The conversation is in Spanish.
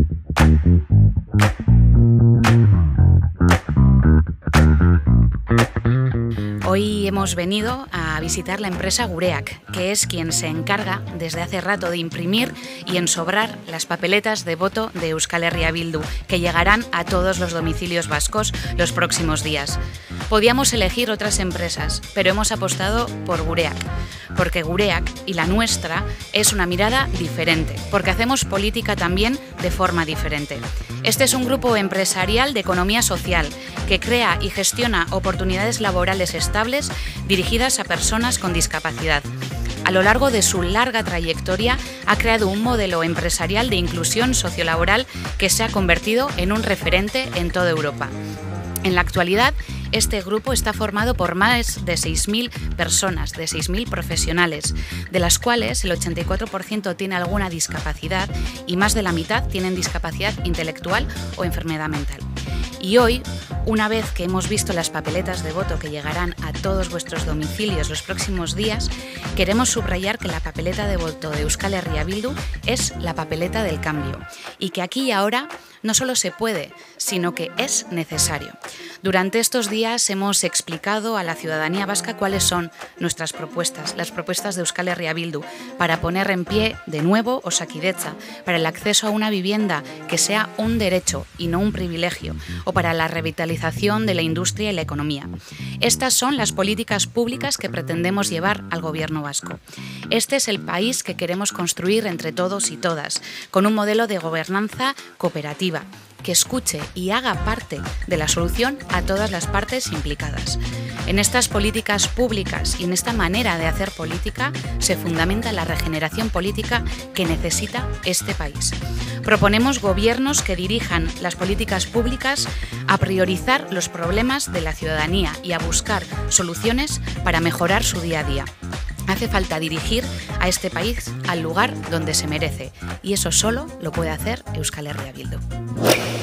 Hoy hemos venido a visitar la empresa Gureak, que es quien se encarga desde hace rato de imprimir y ensobrar las papeletas de voto de Euskal Herria Bildu, que llegarán a todos los domicilios vascos los próximos días. Podíamos elegir otras empresas, pero hemos apostado por Gureak, porque Gureak y la nuestra es una mirada diferente, porque hacemos política también de forma diferente. Este es un grupo empresarial de economía social que crea y gestiona oportunidades laborales estables dirigidas a personas con discapacidad. A lo largo de su larga trayectoria ha creado un modelo empresarial de inclusión sociolaboral que se ha convertido en un referente en toda Europa. En la actualidad, este grupo está formado por más de 6.000 personas, de 6.000 profesionales, de las cuales el 84% tiene alguna discapacidad y más de la mitad tienen discapacidad intelectual o enfermedad mental. Y hoy, una vez que hemos visto las papeletas de voto que llegarán a todos vuestros domicilios los próximos días, queremos subrayar que la papeleta de voto de Euskal Herria Bildu es la papeleta del cambio y que aquí y ahora no solo se puede, sino que es necesario. Durante estos días hemos explicado a la ciudadanía vasca cuáles son nuestras propuestas, las propuestas de Euskal Herria Bildu, para poner en pie de nuevo Osakidetza, para el acceso a una vivienda que sea un derecho y no un privilegio, o para la revitalización de la industria y la economía. Estas son las políticas públicas que pretendemos llevar al gobierno vasco. Este es el país que queremos construir entre todos y todas, con un modelo de gobernanza cooperativa, que escuche y haga parte de la solución a todas las partes implicadas. En estas políticas públicas y en esta manera de hacer política se fundamenta la regeneración política que necesita este país. Proponemos gobiernos que dirijan las políticas públicas a priorizar los problemas de la ciudadanía y a buscar soluciones para mejorar su día a día. Hace falta dirigir a este país al lugar donde se merece y eso solo lo puede hacer Euskal Herria Bildu.